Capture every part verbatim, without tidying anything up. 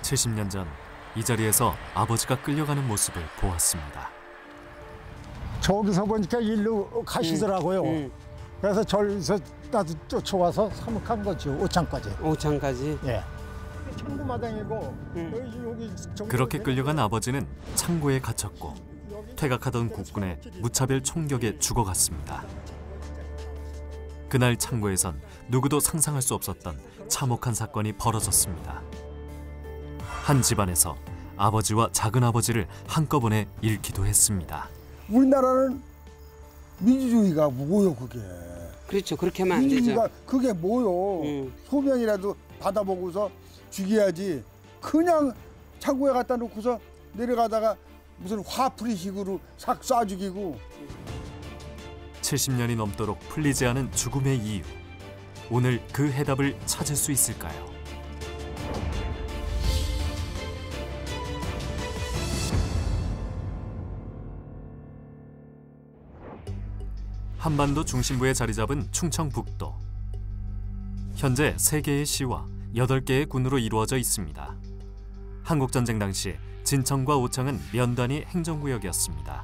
칠십 년 전 이 자리에서 아버지가 끌려가는 모습을 보았습니다. 저기서 보니까 일로 가시더라고요. 응, 응. 그래서 저기서 나도 쫓아와서 사묵한 거죠. 오창까지. 오창까지? 예. 창고마당이고 응. 여기, 여기 그렇게 끌려간 아버지는 창고에 갇혔고 퇴각하던 국군의 무차별 총격에 죽어갔습니다. 그날 창고에선 누구도 상상할 수 없었던 참혹한 사건이 벌어졌습니다. 한 집안에서 아버지와 작은아버지를 한꺼번에 잃기도 했습니다. 우리나라는 민주주의가 뭐요 그게? 그렇죠. 그렇게 하면 안 되죠. 민주주의가 그게 뭐요? 음. 소명이라도 받아보고서 죽여야지. 그냥 창고에 갖다 놓고서 내려가다가 무슨 화풀이식으로 싹 쏴 죽이고. 칠십 년이 넘도록 풀리지 않은 죽음의 이유. 오늘 그 해답을 찾을 수 있을까요? 한반도 중심부에 자리 잡은 충청북도. 현재 세 개의 시와 여덟 개의 군으로 이루어져 있습니다. 한국전쟁 당시 진청과 오창은 면단위 행정구역이었습니다.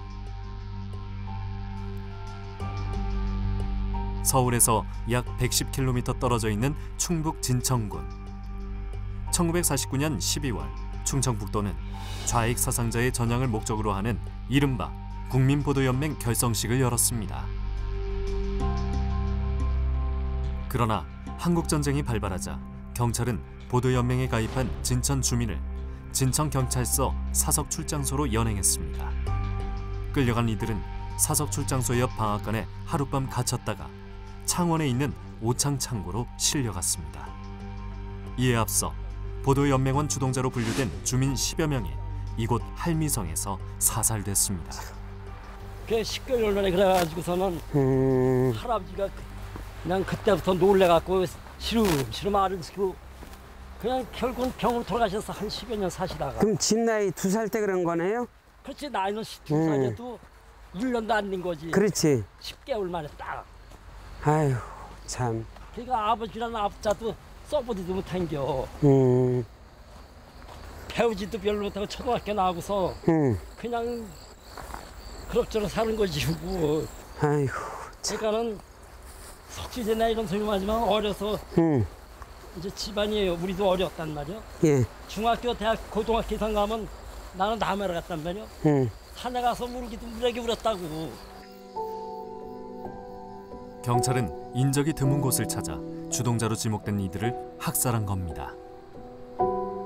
서울에서 약 백십 킬로미터 떨어져 있는 충북 진청군. 천구백사십구 년 십이월 충청북도는 좌익 사상자의 전향을 목적으로 하는 이른바 국민보도연맹 결성식을 열었습니다. 그러나 한국전쟁이 발발하자 경찰은 보도연맹에 가입한 진천 주민을 진천경찰서 사석출장소로 연행했습니다. 끌려간 이들은 사석출장소 옆 방앗간에 하룻밤 갇혔다가 창원에 있는 오창창고로 실려갔습니다. 이에 앞서 보도연맹원 주동자로 분류된 주민 십여 명이 이곳 할미성에서 사살됐습니다. 그 십 개월 만에 그래가지고서는 음... 할아버지가 그냥 그때부터 놀래갖고 시름시름 알을 시키고 그냥 결국은 병으로 돌아가셔서 한 십여 년 사시다가. 그럼 진 나이 두 살 때 그런 거네요? 그렇지. 나이는 두 살에도 음. 일 년도 안 된 거지. 그렇지. 십 개월 만에 딱. 아휴 참. 그러니까 아버지라는 아버자도 써보지도 못한겨. 음. 배우지도 별로 못하고 초등학교 나오고서 음. 그냥 그럭저럭 사는 거지 뭐. 아이고. 그러니까는 석주제나 이런 소리만 하지만 어려서 음. 이제 집안이에요. 우리도 어렸단 말이야. 예. 중학교, 대학, 고등학교 이상 가면 나는 남해를 갔단 말이야. 음. 산에 가서 울기도 무지하게 울었다고. 경찰은 인적이 드문 곳을 찾아 주동자로 지목된 이들을 학살한 겁니다.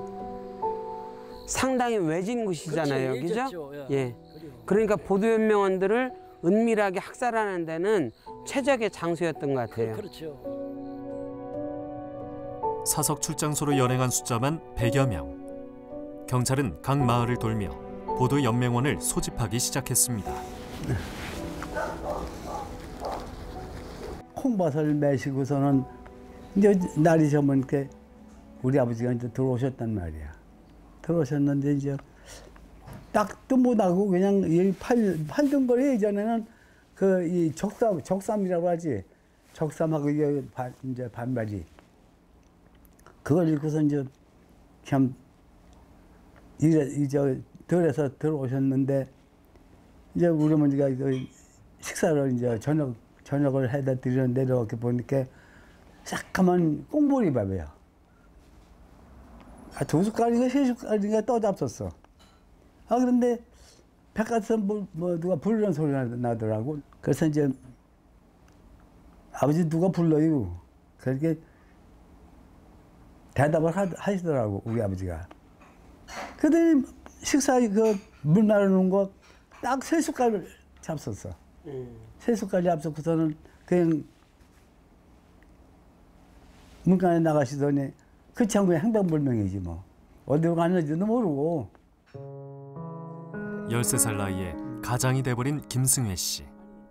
상당히 외진 곳이잖아요, 그렇지, 여기죠? 예. 예. 그러니까 보도연맹원들을 은밀하게 학살하는 데는 최적의 장소였던 것 같아요. 그렇죠. 사석 출장소로 연행한 숫자만 백여 명. 경찰은 각 마을을 돌며 보도연맹원을 소집하기 시작했습니다. 콩밭을 매시고서는 이제 날이 저면 이렇게 우리 아버지가 이제 들어오셨단 말이야. 들어오셨는데 이제 딱도 못하고 그냥 이 팔, 팔던 거리 예전에는 그 이 적삼, 적삼이라고 하지. 적삼하고 이게 반, 이제 반발이. 그걸 읽고서 이제 참 이래, 이제 들에서 들어오셨는데 이제 우리 어머니가 그 식사를 이제 저녁, 저녁을 해다 드리는데 이렇게 보니까 새까만 꽁보리밥이에요. 아, 두 숟갈인가 세 숟갈인가 떠잡섰어. 아, 그런데 바깥에서 뭐, 뭐 누가 부르는 소리가 나더라고. 그래서 이제 아버지 누가 불러요. 그렇게 대답을 하, 하시더라고, 우리 아버지가. 그랬더니 식사 그 물 나르는 거 딱 세 숟갈 잡섰어. 음. 세 숟갈 잡수고서는 그냥 문간에 나가시더니 그 창구에 행방불명이지 뭐. 어디로 갔는지도 모르고. 열세 살 나이에 가장이 돼버린 김승회 씨.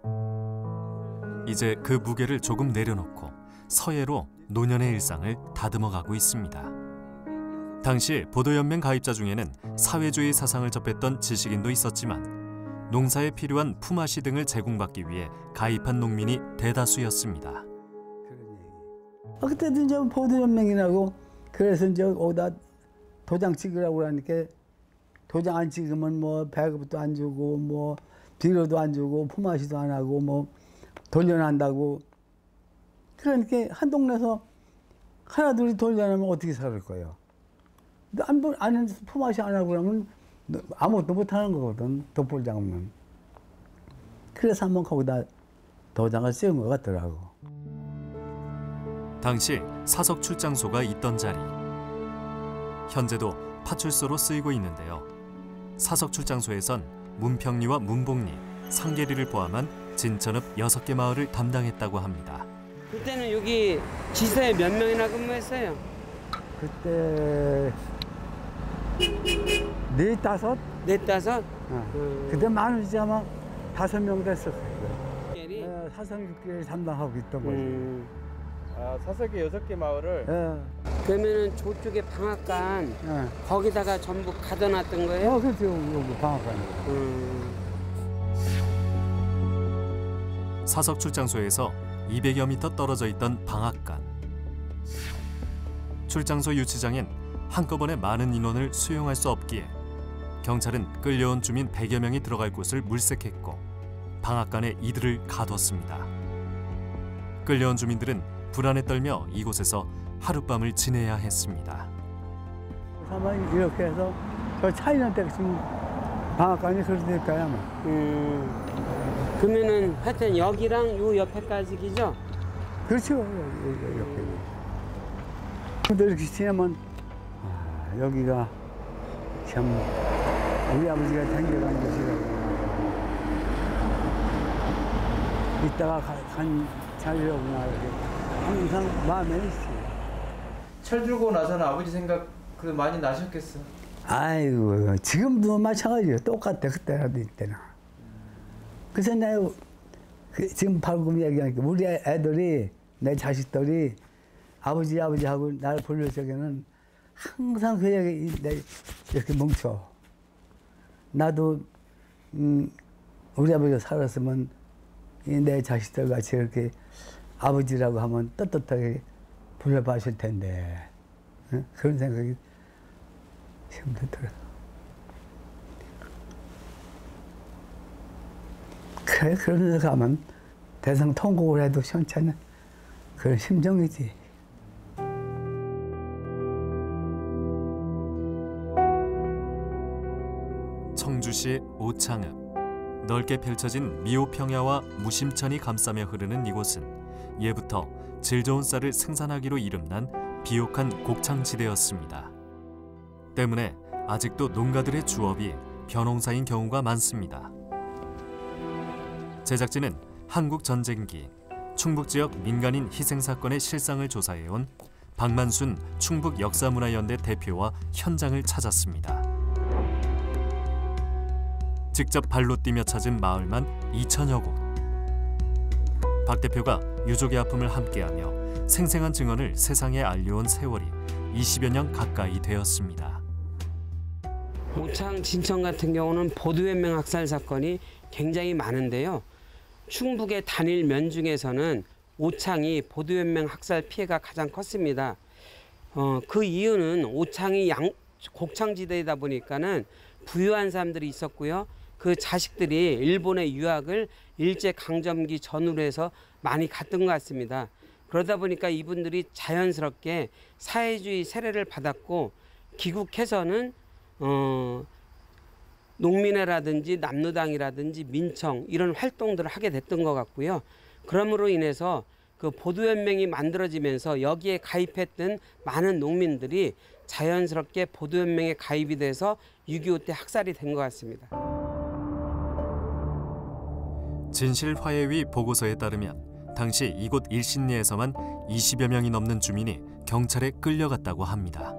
이제 그 무게를 조금 내려놓고 서예로 노년의 일상을 다듬어가고 있습니다. 당시 보도연맹 가입자 중에는 사회주의 사상을 접했던 지식인도 있었지만 농사에 필요한 품앗이 등을 제공받기 위해 가입한 농민이 대다수였습니다. 아, 그때도 이제 보도연맹이라고 그래서 이제 오다 도장 찍으라고 그러니까 도장 안 찍으면 뭐 배급도 안 주고 뭐 비료도 안 주고 품앗이도 안 하고 뭐 돌려난다고. 그러니까 한 동네에서 하나 둘이 돌려내면 어떻게 살 거예요? 안, 안 품앗이 안 하고 그러면 아무것도 못 하는 거거든. 돋볼 장면. 그래서 한번 거기다 도장을 찍은 것 같더라고. 당시 사석 출장소가 있던 자리. 현재도 파출소로 쓰이고 있는데요. 사석 출장소에선 문평리와 문복리, 상계리를 포함한 진천읍 여섯 개 마을을 담당했다고 합니다. 그때는 여기 지사에 몇 명이나 근무했어요? 그때 네 다섯? 넷 다섯? 어. 음. 그때 많으지 아마 다섯 명 됐었어요. 이 네, 사성육계를 담당하고 있던 거지. 음. 아, 사석의 여섯 개 마을을 예, 그러면은 저쪽에 방앗간 예. 거기다가 전부 가둬놨던 거예요? 어, 그렇죠. 여기 방앗간에. 음. 사석 출장소에서 이백여 미터 떨어져 있던 방앗간. 출장소 유치장엔 한꺼번에 많은 인원을 수용할 수 없기에 경찰은 끌려온 주민 백여 명이 들어갈 곳을 물색했고 방앗간에 이들을 가뒀습니다. 끌려온 주민들은 불안에 떨며 이곳에서 하룻밤을 지내야 했습니다. 그래서 이렇게 해서 저 차이는 때 지금 방앗간이 그러니까요. 음. 그러면은 하여튼 여기랑 요 옆에까지 기죠? 그렇죠. 이렇게. 근데 이렇게 지나면 아, 여기가 참 우리 아버지가 당겨간 곳이라고. 이따가 간 자리라구나 이렇게 항상 마음에 있어요. 철 들고 나서는 아버지 생각 그 많이 나셨겠어. 아이고 지금도 마찬가지예요. 똑같아 그때라도 이때나. 그래서 내가 그 지금 방금 얘기하니까 우리 애들이 내 자식들이 아버지 아버지 하고 나를 부를 적에는 항상 그 얘기 내 이렇게 뭉쳐. 나도 음, 우리 아버지가 살았으면 내 자식들 같이 이렇게 아버지라고 하면 떳떳하게 불러봐실 텐데. 응? 그런 생각이 힘들더라. 그래, 그런 데서 가면 대상 통곡을 해도 시원찮은 그런 심정이지. 청주시 오창읍. 넓게 펼쳐진 미호평야와 무심천이 감싸며 흐르는 이곳은 예부터 질 좋은 쌀을 생산하기로 이름난 비옥한 곡창지대였습니다. 때문에 아직도 농가들의 주업이 벼농사인 경우가 많습니다. 제작진은 한국전쟁기 충북 지역 민간인 희생 사건의 실상을 조사해온 박만순 충북역사문화연대 대표와 현장을 찾았습니다. 직접 발로 뛰며 찾은 마을만 이천여 곳. 박 대표가 유족의 아픔을 함께하며 생생한 증언을 세상에 알려온 세월이 이십여 년 가까이 되었습니다. 오창 진천 같은 경우는 보도연맹 학살 사건이 굉장히 많은데요. 충북의 단일 면 중에서는 오창이 보도연맹 학살 피해가 가장 컸습니다. 어, 그 이유는 오창이 양, 곡창지대이다 보니까는 부유한 사람들이 있었고요. 그 자식들이 일본의 유학을 일제강점기 전후로 해서 많이 갔던 것 같습니다. 그러다 보니까 이분들이 자연스럽게 사회주의 세례를 받았고 귀국해서는 어, 농민회라든지 남로당이라든지 민청 이런 활동들을 하게 됐던 것 같고요. 그러므로 인해서 그 보도연맹이 만들어지면서 여기에 가입했던 많은 농민들이 자연스럽게 보도연맹에 가입이 돼서 육이오 때 학살이 된 것 같습니다. 진실화해위 보고서에 따르면 당시 이곳 일신리에서만 이십여 명이 넘는 주민이 경찰에 끌려갔다고 합니다.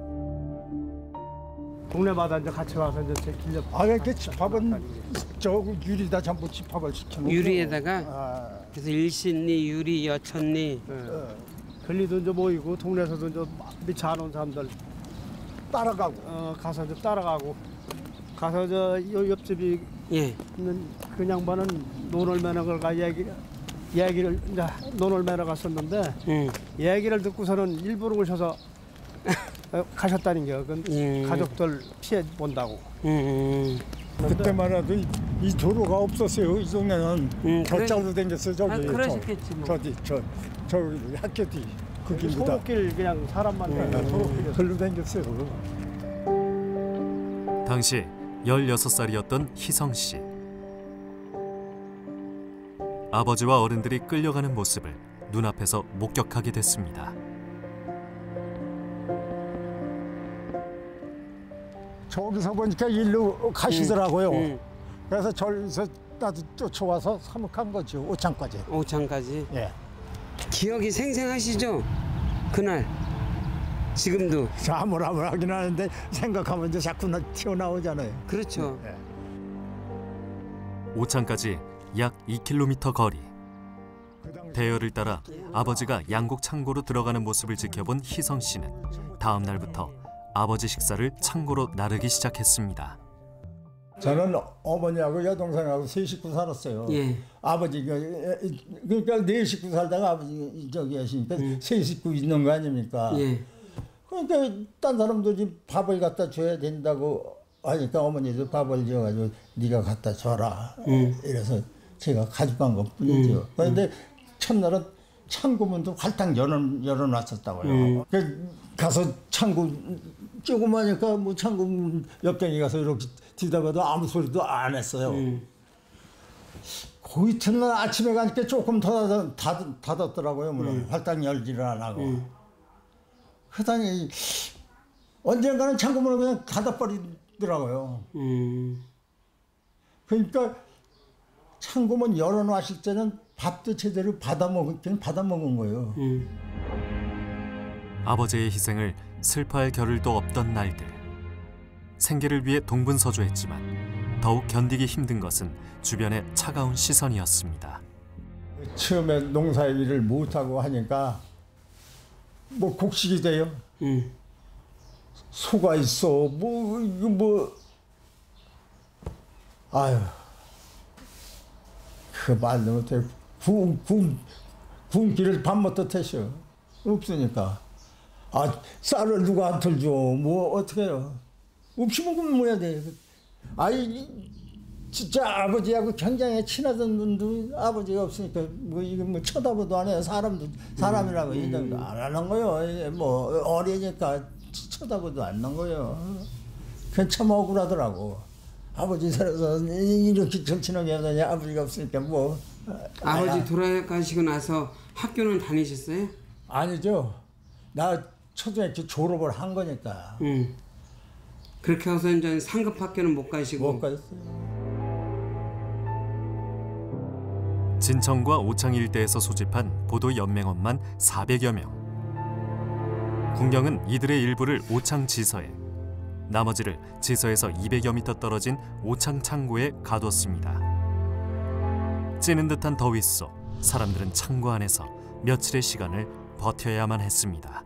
동네마다 이제 같이 와서 이제 길려. 아, 이렇게 집합은 저 유리다 전부 집합을 시켜놓고. 유리에다가 아, 그래서 일신리, 유리, 여천리. 네. 글리도 이제 모이고 동네에서도 이제 미처 안 온 사람들 따라가고. 어, 가서 이제 따라가고 가서 저 요 옆집이 예. 있는 그 양반은 논을 매는 걸가 얘기 얘기를 이제 논을 매러 갔었는데 음. 얘기를 듣고서는 일부러 오셔서 어, 가셨다는 게 그건 음. 가족들 피해 본다고. 음. 그때만 해도 이, 이 도로가 없었어요. 이 동네는 음, 겨짜도 댕겼어요. 저기 아, 그러셨겠지 뭐. 저, 저기 저, 저 학교 뒤 그 길보다 소로길 그냥 사람만 네, 네, 소로길이었어요. 별로 댕겼어요. 당시 열여섯 살이었던 희성 씨. 아버지와 어른들이 끌려가는 모습을 눈앞에서 목격하게 됐습니다. 저기서 보니까 일로 가시더라고요. 음, 음. 그래서 저기서 나도 쫓아와서 사묵한 거죠. 오창까지. 오창까지. 예. 기억이 생생하시죠? 그날. 지금도. 아무라무라하긴 하는데 생각하면 이제 자꾸 나 튀어나오잖아요. 그렇죠. 예. 오창까지 약 이 킬로미터 거리. 대열을 따라 아버지가 양곡 창고로 들어가는 모습을 지켜본 희성 씨는 다음 날부터 아버지 식사를 창고로 나르기 시작했습니다. 저는 어머니하고 여동생하고 세 식구 살았어요. 예. 아버지가 그러니까 네 식구 살다가 아버지 저기 하시니까 음. 세 식구 있는 거 아닙니까? 예. 그러니까 딴 사람들이 밥을 갖다 줘야 된다고 하니까 어머니도 밥을 지어가지고 네가 갖다 줘라. 음. 이래서 제가 가져간 것뿐이죠. 음. 그런데 첫날은 창고문도 활짝 열어 열어놨었다고요. 음. 그 가서 창고 조그마니까 뭐 창고 옆장에 가서 이렇게 뒤다봐도 아무 소리도 안 했어요. 음. 그 이튿날 아침에 가니까 조금 더 닫, 닫았더라고요. 문을 음. 활짝 열지를 안 하고. 음. 그러더니 언젠가는 창고문을 그냥 닫아버리더라고요. 음. 그러니까 창고문 열어놨을 때는 밥도 제대로 받아먹긴 받아먹은 거예요. 음. 아버지의 희생을 슬퍼할 겨를도 없던 날들. 생계를 위해 동분서주했지만 더욱 견디기 힘든 것은 주변의 차가운 시선이었습니다. 처음에 농사 일을 못하고 하니까 뭐 곡식이 돼요. 음. 소가 있어. 뭐 이거 뭐 아유 그 말도 못해. 군, 군, 군기를 밥 먹듯 했어. 없으니까. 아 쌀을 누가 한 털 줘. 뭐 어떻게 해요. 없으면 그럼 뭐야 돼. 아이 진짜 아버지하고 굉장히 친하던 분도 아버지가 없으니까 뭐 이거 뭐 쳐다보도 안 해요. 사람도 사람이라고 인정도 안 하는 거요. 뭐 어리니까 쳐다보도 안 하는 거요. 그냥 참 억울하더라고. 아버지 살아서 이렇게 절친하게 하더니 아버지가 없으니까 뭐. 아버지 아야. 돌아가시고 나서 학교는 다니셨어요? 아니죠. 나 초등학교 졸업을 한 거니까. 음. 그렇게 해서 이제 상급 학교는 못 가시고. 못 갔어요. 진천과 오창 일대에서 소집한 보도 연맹원만 사백여 명. 군경은 이들의 일부를 오창 지서에, 나머지를 지서에서 이백여 미터 떨어진 오창 창고에 가뒀습니다. 찌는 듯한 더위 속 사람들은 창고 안에서 며칠의 시간을 버텨야만 했습니다.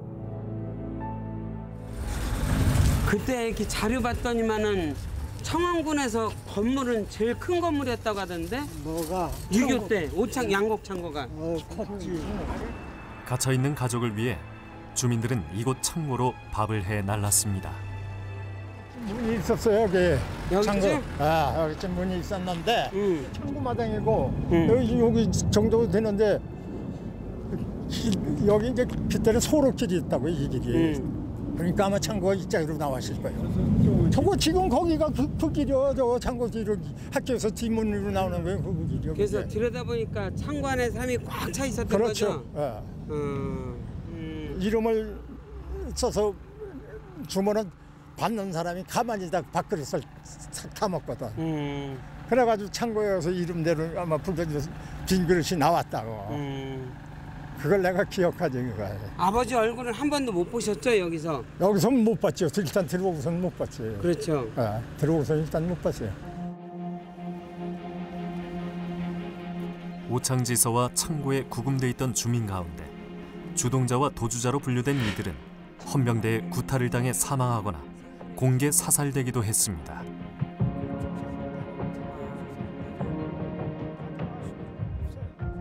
그때 이렇게 자료 봤더니만은 청원군에서 건물은 제일 큰 건물이었다고 하던데. 뭐가? 육이오 때 오창 양곡 창고가. 어, 컸지. 갇혀있는 가족을 위해 주민들은 이곳 창고로 밥을 해 날랐습니다. 문이 있었어요 여기. 여기죠? 창고. 아 여기쯤 문이 있었는데 음. 창고마당이고 음. 여기 여기 정도 되는데 길, 여기 이제 그때는 소로길이 있다고 이 길이. 음. 그러니까 아마 창고가 이쪽으로 나왔을 거예요. 저거 지금 거기가 그, 그 길이요. 저 창고 뒤로 학교에서 뒷문으로 나오는 거예요. 그 길이요. 그래서 그게. 들여다보니까 창고 안에 사람이 꽉 차 있었던 그렇죠. 거죠? 예. 음. 음. 이름을 써서 주면은 받는 사람이 가만히 다 밥그릇을 싹 타먹거든. 음. 그래가지고 창고에 가서 이름대로 아마 불러줘서 빈 그릇이 나왔다고. 음. 그걸 내가 기억하지 그거. 아버지 얼굴은 한 번도 못 보셨죠 여기서? 여기서는 못 봤죠. 일단 들어오고서는 못 봤지. 그렇죠. 예, 들어오고서는 일단 못 봤어요. 오창지서와 창고에 구금돼 있던 주민 가운데 주동자와 도주자로 분류된 이들은 헌병대에 구타를 당해 사망하거나 공개 사살되기도 했습니다.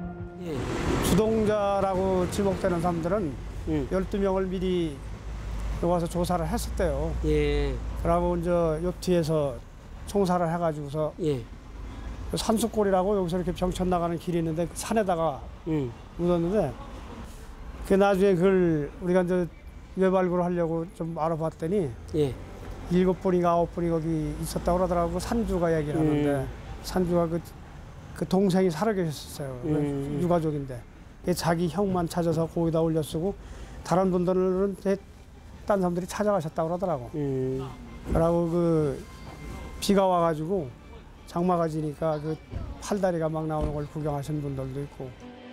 예. 주동자라고 지목되는 사람들은 음. 열두 명을 미리 와서 조사를 했었대요. 예. 그러고 이제 옆 뒤에서 총사를 해가지고서 예. 산수골이라고 여기서 이렇게 병천 나가는 길이 있는데 그 산에다가 음. 묻었는데 그 나중에 그걸 우리가 이제 외발굴을 하려고 좀 알아봤더니 예. 일곱 분인가 아홉 분이 거기 있었다고 그러더라고. 산주가 얘기를 하는데 음. 산주가 그, 그 동생이 살아 계셨어요. 음. 유가족인데 자기 형만 찾아서 거기다 올려쓰고 다른 분들은 딴 사람들이 찾아가셨다고 그러더라고. 음. 그러고 그 비가 와가지고 장마가 지니까 그 팔다리가 막 나오는 걸 구경하신 분들도 있고.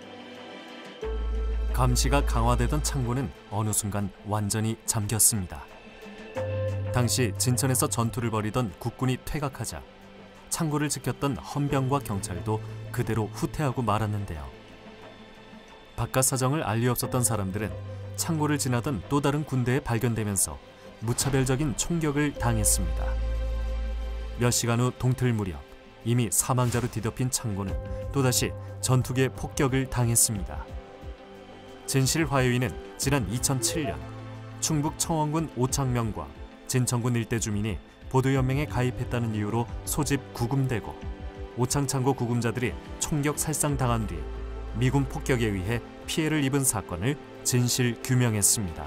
감시가 강화되던 창고는 어느 순간 완전히 잠겼습니다. 당시 진천에서 전투를 벌이던 국군이 퇴각하자 창고를 지켰던 헌병과 경찰도 그대로 후퇴하고 말았는데요. 바깥 사정을 알 리 없었던 사람들은 창고를 지나던 또 다른 군대에 발견되면서 무차별적인 총격을 당했습니다. 몇 시간 후 동틀 무렵 이미 사망자로 뒤덮인 창고는 또다시 전투기의 폭격을 당했습니다. 진실화요인은 지난 이천칠 년 충북 청원군 오창명과 진천군 일대 주민이 보도연맹에 가입했다는 이유로 소집 구금되고 오창창고 구금자들이 총격 살상당한 뒤 미군 폭격에 의해 피해를 입은 사건을 진실 규명했습니다.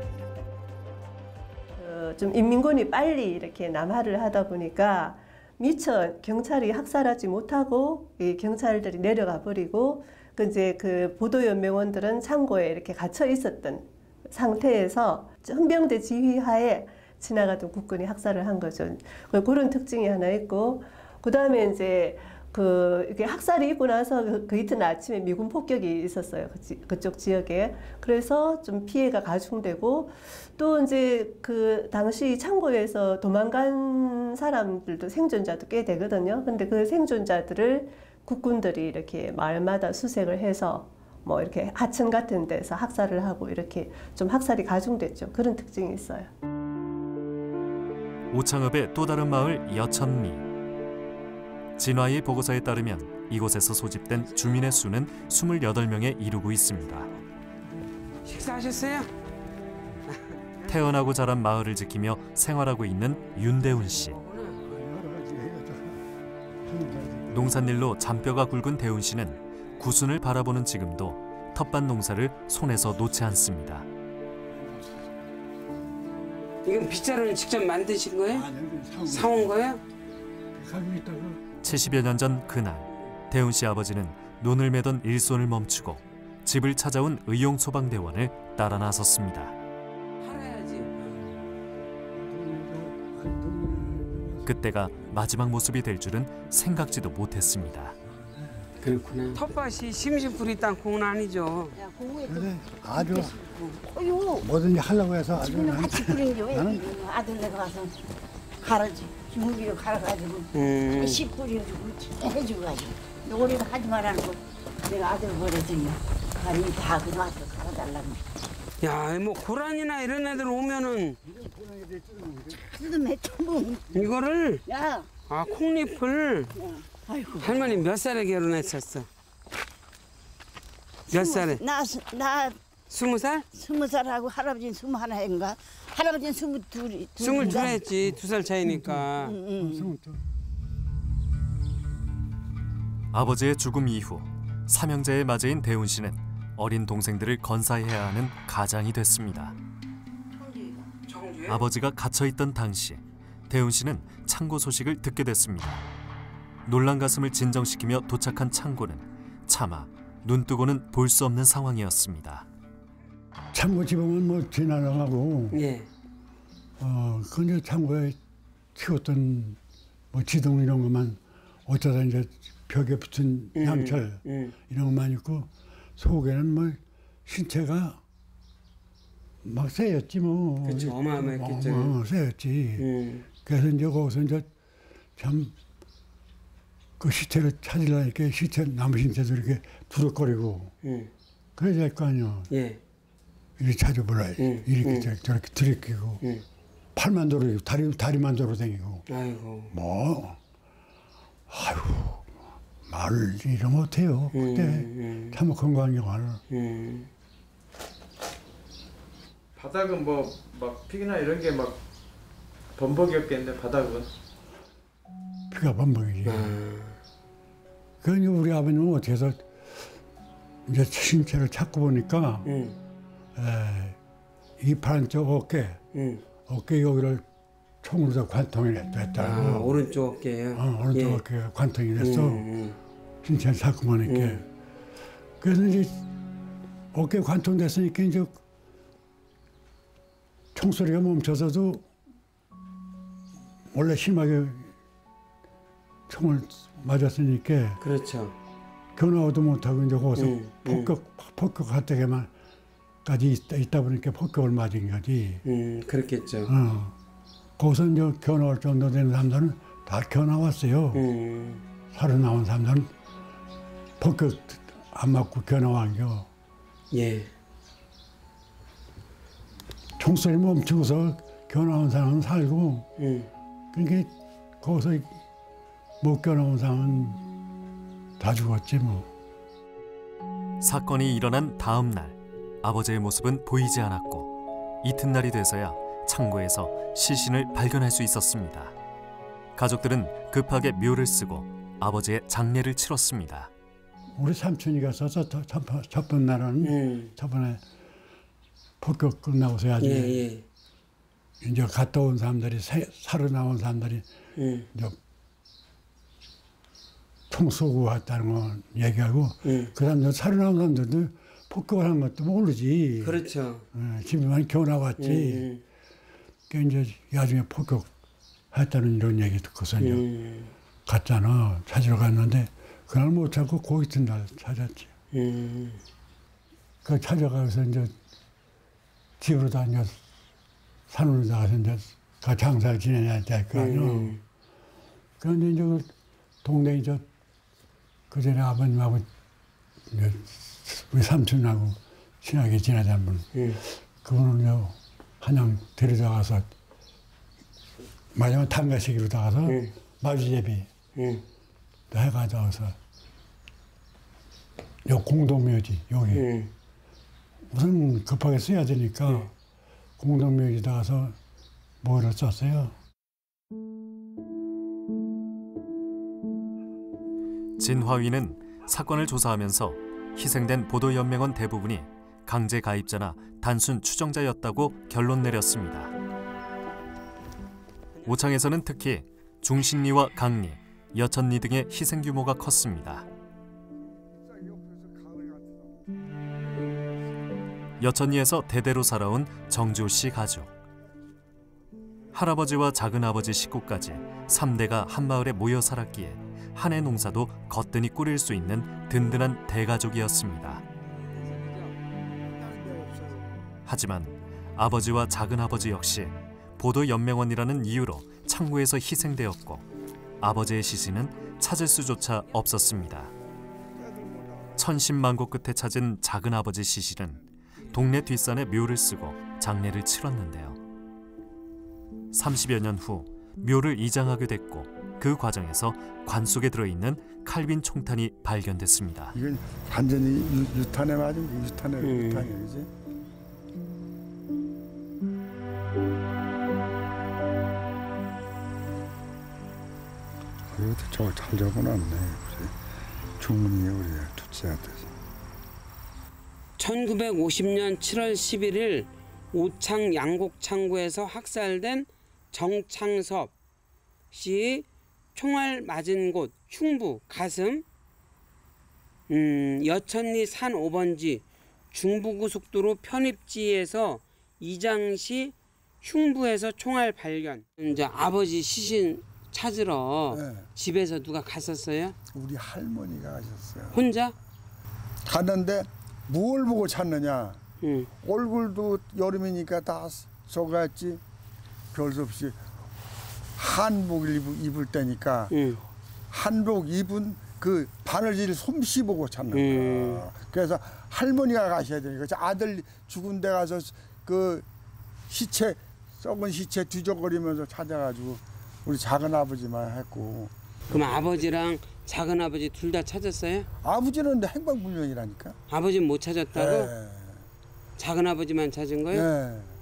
어, 좀 인민군이 빨리 이렇게 남하를 하다 보니까 미처 경찰이 학살하지 못하고 이 경찰들이 내려가 버리고 그 이제 그 보도연맹원들은 창고에 이렇게 갇혀 있었던 상태에서 헌병대 지휘하에 지나가던 국군이 학살을 한 거죠. 그런 특징이 하나 있고, 그 다음에 이제 그 이렇게 학살이 있고 나서 그, 그 이튿날 아침에 미군 폭격이 있었어요. 그 지, 그쪽 지역에. 그래서 좀 피해가 가중되고, 또 이제 그 당시 창고에서 도망간 사람들도 생존자도 꽤 되거든요. 근데 그 생존자들을 국군들이 이렇게 마을마다 수색을 해서 뭐 이렇게 하천 같은 데서 학살을 하고 이렇게 좀 학살이 가중됐죠. 그런 특징이 있어요. 오창읍의 또 다른 마을 여천리. 진화의 보고서에 따르면 이곳에서 소집된 주민의 수는 스물여덟 명에 이르고 있습니다. 식사하셨어요? 태어나고 자란 마을을 지키며 생활하고 있는 윤대훈 씨. 농산일로 잔뼈가 굵은 대훈 씨는 구순을 바라보는 지금도 텃밭 농사를 손에서 놓지 않습니다. 이건 빗자루는 직접 만드신 거예요? 사온 거예요? 칠십여 년 전 그날 대훈 씨 아버지는 논을 매던 일손을 멈추고 집을 찾아온 의용소방대원을 따라 나섰습니다. 팔아야지. 그때가 마지막 모습이 될 줄은 생각지도 못했습니다. 그렇구나. 텃밭이 심심풀이 땅콩은 아니죠. 그래, 아주 뭐든지 하려고 해서 아주 지금 같이 뿌린 게 왜 아들 내가 가서 갈아지 중기로 갈아가지고 음. 씨 뿌려주고 해줘가지고 노래도 하지 말라는 거 내가 아들 버렸더니 아니 다 그냥 와서 갈아달라고. 야, 뭐 고란이나 이런 애들 오면은 뜯으면 좀 이거를 야, 아 콩잎을 아이고. 할머니 몇 살에 결혼했었어? 몇 살에? 나, 나 스무 살? 스무 살하고 할아버지는 스무 하나인가? 할아버지는 스무 둘이. 스물 둘 했지. 두 살 차이니까. 응, 응. 아버지의 죽음 이후 삼형제의 마제인 대훈 씨는 어린 동생들을 건사해야 하는 가장이 됐습니다. 아버지가 갇혀있던 당시 대훈 씨는 창고 소식을 듣게 됐습니다. 놀란 가슴을 진정시키며 도착한 창고는 차마 눈뜨고는 볼 수 없는 상황이었습니다. 창고 집으면 뭐 지나가고, 예. 어, 근데 창고에 키웠던 뭐 지동 이런 것만 어쩌다 이제 벽에 붙은 음, 양철 음. 이런 것만 있고 속에는 뭐 신체가 막 쎄였지 뭐. 그렇죠. 어마어마했겠죠. 어, 쎄였지. 음. 그래서 이제 거기서 이제 참 그 시체를 찾으려니까 시체 남은 신체도 이렇게 두럭거리고 음. 그래야 될 거 아니야. 예. 이렇게 찾아보라야지. 음, 이렇게 음. 저렇게 들이키고 음. 팔만 돌아다니고 다리 다리만 돌아다니고. 아이고. 뭐 아유 말을 이러 못해요. 그때 음, 음. 참 건강한 경화를. 음. 바닥은 뭐 막 피나 이런 게 막 범벅이었겠네 바닥은. 피가 범벅이지. 그러니 우리 아버님은 어떻게 해서 이제 신체를 찾고 보니까 음. 에, 이 반쪽 어깨, 음. 어깨 여기를 총으로 관통이 됐다고. 아, 오른쪽 어깨예요? 어, 오른쪽 예. 어깨가 관통이 됐어. 음, 음. 신체를 찾고 보니까. 음. 그래서 이제 어깨 관통됐으니까 이제 총소리가 멈춰서도 원래 심하게 총을 맞았으니까 그렇죠. 견화도 못하고 이제 거기서 음, 폭격, 폭격할 때까지 있다, 있다 보니까 폭격을 맞은 거지. 음, 그렇겠죠. 어. 거기서 이제 견화할 정도 되는 사람들은 다 견화 왔어요. 음. 살아나온 사람들은 폭격 안 맞고 견화 완겨. 예. 총소리 멈추고서 견화 온 사람은 살고, 음. 그러니까 거기서 못 견화 온 사람은 다 죽었지 뭐. 사건이 일어난 다음 날 아버지의 모습은 보이지 않았고 이튿날이 돼서야 창고에서 시신을 발견할 수 있었습니다. 가족들은 급하게 묘를 쓰고 아버지의 장례를 치렀습니다. 우리 삼촌이 가서 첫 번 날은 음. 저번에 폭격 끝나고서 야지 예, 예. 이제 갔다 온 사람들이 새, 살아나온 사람들이 음. 이제 총 쏘고 왔다는 거 얘기하고 음. 그 사람들 살아나온 사람들도 폭격을 한 것도 모르지. 그렇죠. 어, 집에만 겨우 나왔지. 음. 그 이제 나중에 폭격했다는 이런 얘기 듣고서 이제 음. 갔잖아. 찾으러 갔는데 그날 못 찾고 그 이튿날 찾았지. 음. 그 찾아가서 이제 집으로 다녀 산으로 나가서 이제 가 장사를 지내야 될 거 아니야. 음. 그런데 이제 그 동네 이제 그 전에 아버님하고 이제 우리 삼촌하고 친하게 지내자는 분, 음. 그분을 이제 한양 데려다가서 마지막 탄가시기로 다가서 음. 마주제비 음. 해가져서 요 공동묘지 여기 음. 우선 급하게 써야 되니까 음. 공동묘지 다가서 뭐를 썼어요. 진화위는 사건을 조사하면서 희생된 보도연맹원 대부분이 강제 가입자나 단순 추정자였다고 결론 내렸습니다. 오창에서는 특히 중신리와 강리, 여천리 등의 희생 규모가 컸습니다. 여천리에서 대대로 살아온 정주 씨 가족. 할아버지와 작은아버지 식구까지 삼 대가 한 마을에 모여 살았기에 한 해 농사도 거뜬히 꾸릴 수 있는 든든한 대가족이었습니다. 하지만 아버지와 작은아버지 역시 보도연맹원이라는 이유로 창고에서 희생되었고 아버지의 시신은 찾을 수조차 없었습니다. 천신만고 끝에 찾은 작은아버지 시신은 동네 뒷산에 묘를 쓰고 장례를 치렀는데요. 삼십여 년 후 묘를 이장하게 됐고 그 과정에서 관 속에 들어있는 칼빈 총탄이 발견됐습니다. 이건 완전히 유, 유탄에 맞은 유탄에 음. 유탄이지. 이것도 저걸 잘 적어놨네. 주문이 우리 둘째한테. 천구백오십 년 칠월 십일일 오창 양곡창고에서 학살된 정창섭 씨 총알 맞은 곳 흉부 가슴 음, 여천리 산 오 번지 중부고속도로 편입지에서 이장시 흉부에서 총알 발견. 이제 아버지 시신 찾으러 네. 집에서 누가 갔었어요? 우리 할머니가 가셨어요. 혼자? 갔는데 뭘 보고 찾느냐. 응. 얼굴도 여름이니까 다 속았지. 별 수 없이 한복을 입을, 입을 때니까 응. 한복 입은 그 바느질 솜씨 보고 찾는 거야. 음. 그래서 할머니가 가셔야 되니까 아들 죽은 데 가서 그 시체 썩은 시체 뒤적거리면서 찾아가지고 우리 작은 아버지만 했고. 그럼 아버지랑 작은 아버지 둘 다 찾았어요? 아버지는 행방불명이라니까. 아버지는 못 찾았다고? 네. 작은 아버지만 찾은 거예요? 네.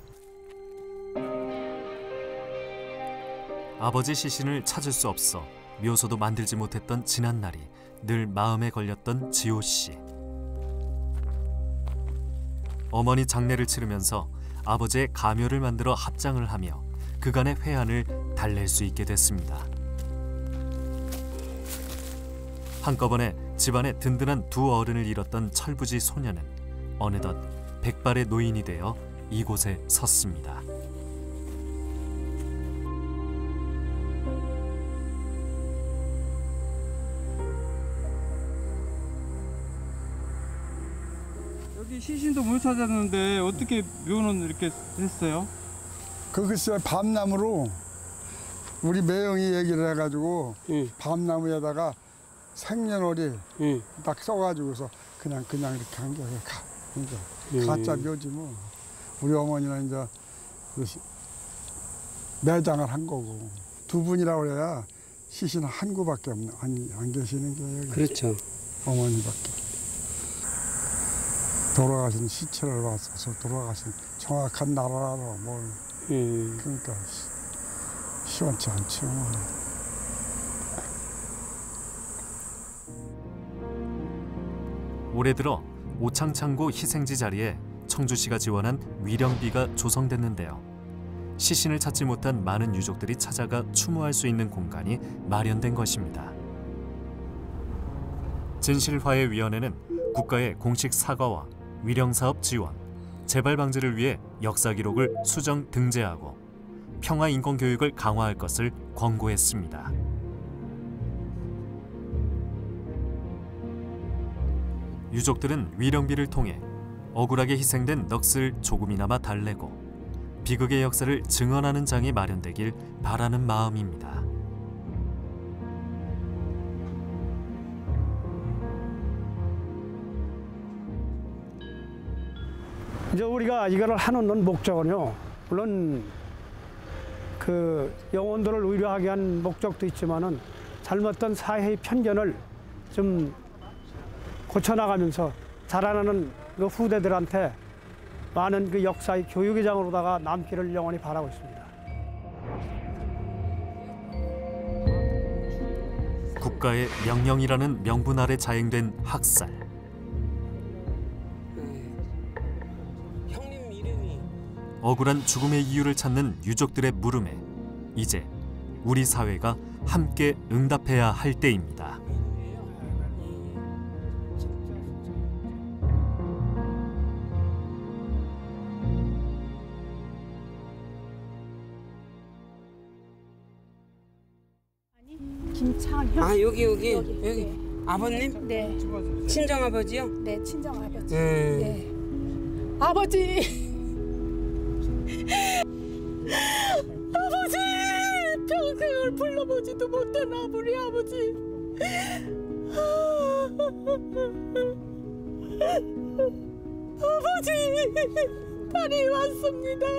아버지 시신을 찾을 수 없어 묘소도 만들지 못했던 지난날이 늘 마음에 걸렸던 지호 씨. 어머니 장례를 치르면서 아버지의 가묘를 만들어 합장을 하며 그간의 회한을 달랠 수 있게 됐습니다. 한꺼번에 집안에 든든한 두 어른을 잃었던 철부지 소녀는 어느덧 백발의 노인이 되어 이곳에 섰습니다. 여기 시신도 못 찾았는데 어떻게 묘는 이렇게 했어요? 그 글쎄 밤나무로 우리 매형이 얘기를 해가지고 응. 밤나무에다가 생년월일 응. 딱 써가지고서 그냥 그냥 이렇게 한 게 가, 이제 응. 가짜 묘지 뭐. 우리 어머니는 이제 매장을 한 거고 두 분이라고 그래야 시신 한 구밖에 없네. 안, 안 계시는 게 여기. 그렇죠. 어머니밖에. 돌아가신 시체를 봤어서 돌아가신 정확한 나라로 뭘 음. 그러니까 시원치 않죠. 올해 들어 오창창고 희생지 자리에 청주시가 지원한 위령비가 조성됐는데요. 시신을 찾지 못한 많은 유족들이 찾아가 추모할 수 있는 공간이 마련된 것입니다. 진실화해위원회는 국가의 공식 사과와 위령사업 지원, 재발 방지를 위해 역사 기록을 수정 등재하고 평화 인권 교육을 강화할 것을 권고했습니다. 유족들은 위령비를 통해 억울하게 희생된 넋을 조금이나마 달래고 비극의 역사를 증언하는 장이 마련되길 바라는 마음입니다. 이제 우리가 이거를 하는 목적은요, 물론 그 영혼들을 의료하기 위한 목적도 있지만은 잘못된 사회의 편견을 좀 고쳐나가면서 자라나는 그 후대들한테 많은 그 역사의 교육의 장으로다가 남기를 영원히 바라고 있습니다. 국가의 명령이라는 명분 아래 자행된 학살. 억울한 죽음의 이유를 찾는 유족들의 물음에 이제 우리 사회가 함께 응답해야 할 때입니다. 김창현. 아 여기 여기 여기, 여기 네. 아버님? 네. 친정 아버지요? 네, 친정 아버지. 음. 네. 아버지. 아버지 평생을 불러보지도 못한 우리 아버지. 아버지 딸이 왔습니다.